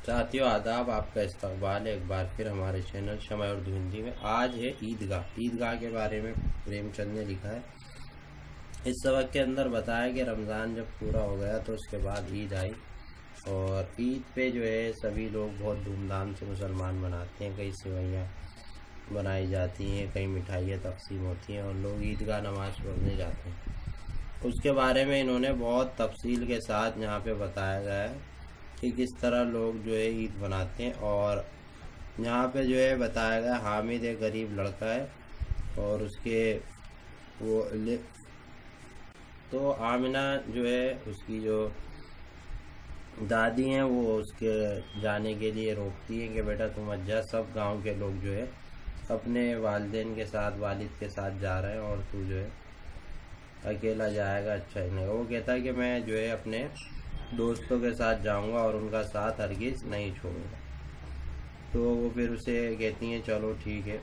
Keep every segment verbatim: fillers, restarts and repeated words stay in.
साथियों आदाब, आपका इस्तकबाल है एक बार फिर हमारे चैनल शमा उर्दू हिंदी में। आज है ईदगाह। ईदगाह के बारे में प्रेमचंद ने लिखा है। इस सबक के अंदर बताया कि रमज़ान जब पूरा हो गया तो उसके बाद ईद आई, और ईद पे जो है सभी लोग बहुत धूमधाम से मुसलमान मनाते हैं। कई सेवैयाँ बनाई जाती हैं, कई मिठाइयाँ तकसीम होती हैं और लोग ईदगाह नमाज़ पढ़ने जाते हैं। उसके बारे में इन्होंने बहुत तफसील के साथ यहाँ पे बताया गया है कि किस तरह लोग जो है ईद मनाते हैं। और यहाँ पे जो है बताया गया, हामिद एक गरीब लड़का है और उसके वो ले तो आमिना जो है उसकी जो दादी हैं वो उसके जाने के लिए रोकती हैं कि बेटा तुम मत जा, सब गांव के लोग जो है अपने वालिदैन के साथ वालिद के साथ जा रहे हैं और तू जो है अकेला जाएगा अच्छा ही नहीं। वो कहता है कि मैं जो है अपने दोस्तों के साथ जाऊंगा और उनका साथ हरगिज़ नहीं छोड़ूंगा। तो वो फिर उसे कहती हैं चलो ठीक है,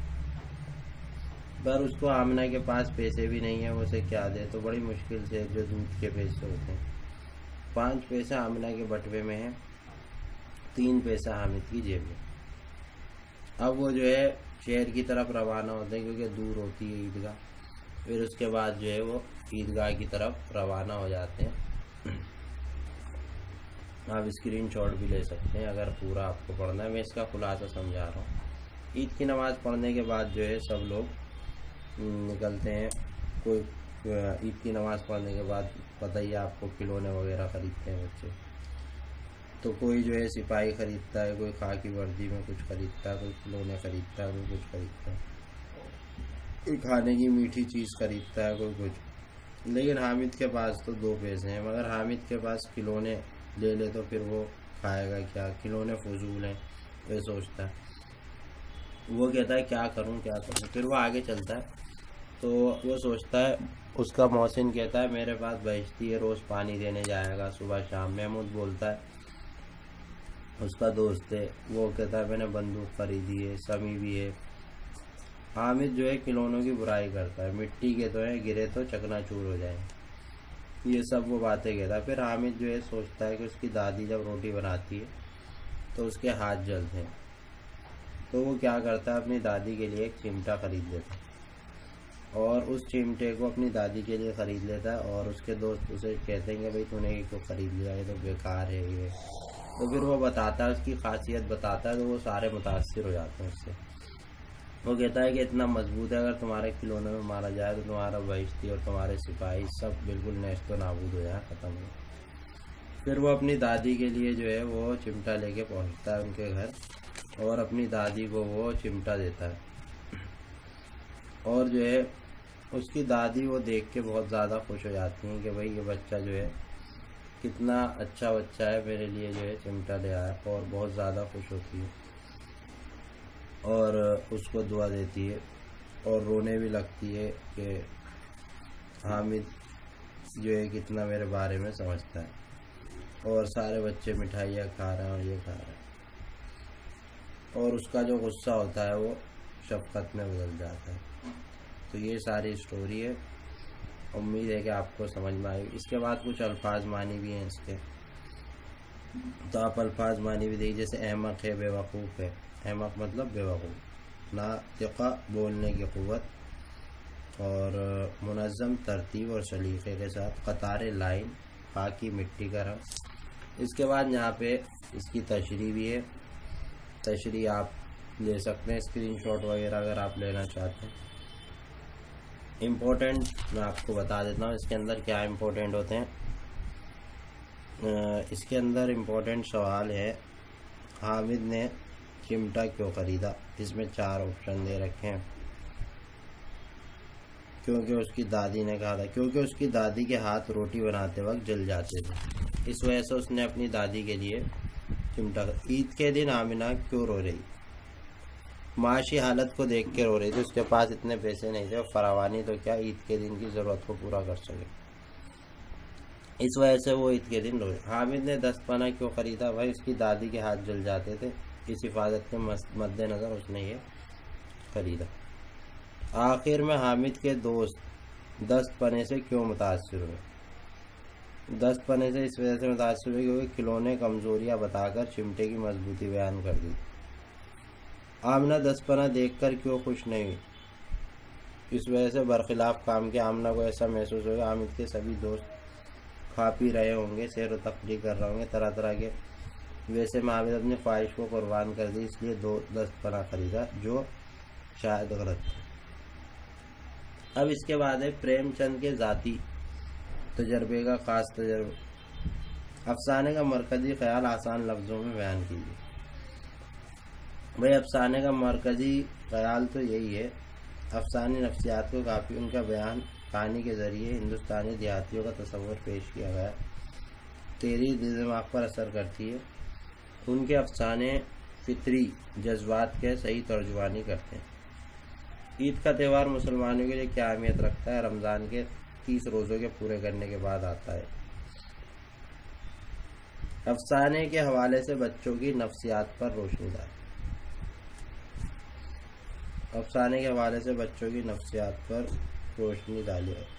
पर उसको आमिना के पास पैसे भी नहीं है, वो उसे क्या दे। तो बड़ी मुश्किल से जो दूध के पैसे होते हैं, पाँच पैसे आमिना के बटवे में है, तीन पैसा हामिद की जेब में। अब वो जो है शहर की तरफ रवाना होते हैं क्योंकि दूर होती है ईदगाह। फिर उसके बाद जो है वो ईदगाह की तरफ रवाना हो जाते हैं। आप स्क्रीन शॉट भी ले सकते हैं अगर पूरा आपको पढ़ना है, मैं इसका खुलासा समझा रहा हूँ। ईद की नमाज़ पढ़ने के बाद जो है सब लोग निकलते हैं। कोई ईद की नमाज़ पढ़ने के बाद पता ही आपको खिलौने वगैरह ख़रीदते हैं बच्चे। तो कोई जो है सिपाही ख़रीदता है, कोई खाकी वर्दी में कुछ ख़रीदता है, कोई खिलौने ख़रीदता है, कोई कुछ ख़रीदता है, कोई खाने की मीठी चीज़ ख़रीदता है, कोई कुछ। लेकिन हामिद के पास तो दो पैसे हैं, मगर हामिद के पास खिलौने ले ले तो फिर वो खाएगा क्या, खिलौने फजूल हैं, वो सोचता है। वो कहता है क्या करूं क्या करूं। फिर वो आगे चलता है तो वो सोचता है, उसका मौसिन कहता है मेरे पास बहिश्ती है, रोज़ पानी देने जाएगा सुबह शाम। महमूद बोलता है, उसका दोस्त है, वो कहता है मैंने बंदूक खरीदी है, समी भी है। हामिद जो है खिलौनों की बुराई करता है, मिट्टी के तो है, गिरे तो चकनाचूर हो जाए, ये सब वो बातें कहता है। फिर हामिद जो है सोचता है कि उसकी दादी जब रोटी बनाती है तो उसके हाथ जलते हैं, तो वो क्या करता है अपनी दादी के लिए एक चिमटा खरीद लेता है और उस चिमटे को अपनी दादी के लिए ख़रीद लेता है। और उसके दोस्त उसे कहते हैं कि भाई तूने ये क्यों ख़रीद लिया, ये तो बेकार है ये। तो फिर वो बताता है, उसकी खासियत बताता है, तो वो सारे मुतासिर हो जाते हैं उससे। वो कहता है कि इतना मजबूत है, अगर तुम्हारे खिलौने में मारा जाए तो तुम्हारा बहिश्ती और तुम्हारे सिपाही सब बिल्कुल नेस्तो नाबूद हो जाए, ख़त्म हो। फिर वो अपनी दादी के लिए जो है वो चिमटा लेके पहुंचता है उनके घर और अपनी दादी को वो चिमटा देता है। और जो है उसकी दादी वो देख के बहुत ज़्यादा खुश हो जाती हैं कि भाई ये बच्चा जो है कितना अच्छा बच्चा है, मेरे लिए जो है चिमटा ले आया, और बहुत ज़्यादा खुश होती है और उसको दुआ देती है और रोने भी लगती है कि हामिद जो है कितना मेरे बारे में समझता है। और सारे बच्चे मिठाइयाँ खा रहे हैं और ये खा रहे हैं, और उसका जो गुस्सा होता है वो शफ़क़त में बदल जाता है। तो ये सारी स्टोरी है, उम्मीद है कि आपको समझ में आएगी। इसके बाद कुछ अल्फाज मानी भी हैं इसके, तो आप अल्फाज मानी भी देखिए। जैसे अहमक है, बेवकूफ़ है। अहमक मतलब बेवकूफ़। नातिक़ा बोलने की क़ुव्वत, और मुनज़्ज़म तरतीब और सलीक़े के साथ, क़तारे लाइन, खाकी मिट्टी का रंग। इसके बाद यहाँ पे इसकी तशरीह भी है, तशरीह आप ले सकते हैं स्क्रीनशॉट वगैरह अगर आप लेना चाहते हैं। इम्पोर्टेंट मैं आपको बता देता हूँ इसके अंदर क्या इम्पोर्टेंट होते हैं। इसके अंदर इम्पोर्टेंट सवाल है, हामिद ने चिमटा क्यों ख़रीदा। इसमें चार ऑप्शन दे रखे हैं। क्योंकि उसकी दादी ने कहा था, क्योंकि उसकी दादी के हाथ रोटी बनाते वक्त जल जाते थे, इस वजह से उसने अपनी दादी के लिए चिमटा। ईद के दिन आमिना क्यों रो रही, माशी हालत को देख के रो रही थी, उसके पास इतने पैसे नहीं थे और फरावानी तो क्या ईद के दिन की ज़रूरत को पूरा कर सके, इस वजह से वो ईद के दिन रो रही। हामिद ने दस पना क्यों ख़रीदा, भाई उसकी दादी के हाथ जल जाते थे, इस हिफाजत के मद्देनज़र उसने ये ख़रीदा। आखिर में हामिद के दोस्त दस पने से क्यों मुतासिर हुए, दस पन्ने से इस वजह से मुतासिर हुई क्योंकि खिलौने कमजोरियां बताकर चिमटे की मजबूती बयान कर दी। आमना दस पन्ना देखकर क्यों खुश नहीं हुई? इस वजह से बरखिलाफ काम के आमना को ऐसा महसूस होगा हामिद के सभी दोस्त खा पी रहे होंगे, सैर व तफरीह कर रहे होंगे तरह तरह के। वैसे में हामिद अपनी ख्वाहिश को कुर्बान कर दी, इसलिए दो दस पन्ना खरीदा जो शायद गलत था। अब इसके बाद है प्रेमचंद के ज़ाती तजर्बे का खास तजर्बा। अफसाने का मरकजी ख्याल आसान लफ्ज़ों में बयान कीजिए। भाई अफसाने का मरकजी ख्याल तो यही है, अफसानी नफ्सियात को काफ़ी उनका बयान कहानी के ज़रिए हिंदुस्तानी देहातियों का तस्वर पेश किया गया। तेरी दिमाग पर असर करती है। उनके अफसाने फितरी जज्बात के सही तर्जुमानी करते हैं। ईद का त्यौहार मुसलमानों के लिए क्या अहमियत रखता है? रमज़ान के तीस रोज़ों के पूरे करने के बाद आता है। अफसाने के हवाले से बच्चों की नफ्सियात पर रोशनी डालें। अफसाने के हवाले से बच्चों की नफ्सियात पर रोशनी डाली है।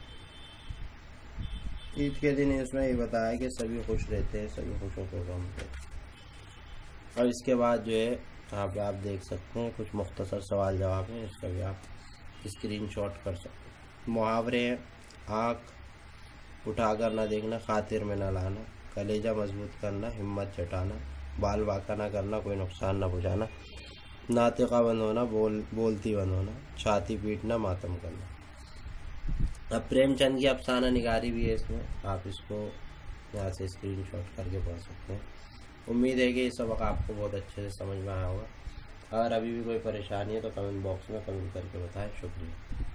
ईद के दिन इसमें ये बताया कि सभी खुश रहते हैं, सभी खुशों को गम है। और इसके बाद जो है यहाँ पे आप देख सकते हैं कुछ मुख्तसर सवाल जवाब हैं, इसका भी आप स्क्रीनशॉट कर सकते हैं। मुहावरे हैं, आँख उठाकर न देखना, खातिर में न लाना, कलेजा मजबूत करना, हिम्मत जटाना, बाल बाका न करना, कोई नुकसान न पहुँचाना, नातिका बंद होना, बोल बोलती बंद होना, छाती पीटना, मातम करना। अब प्रेमचंद की अफसाना निगारी भी है इसमें, आप इसको यहाँ से स्क्रीनशॉट करके पढ़ सकते हैं। उम्मीद है कि ये सबक आपको बहुत अच्छे से समझ में आया होगा। अगर अभी भी कोई परेशानी है तो कमेंट बॉक्स में कमेंट करके बताएं। शुक्रिया।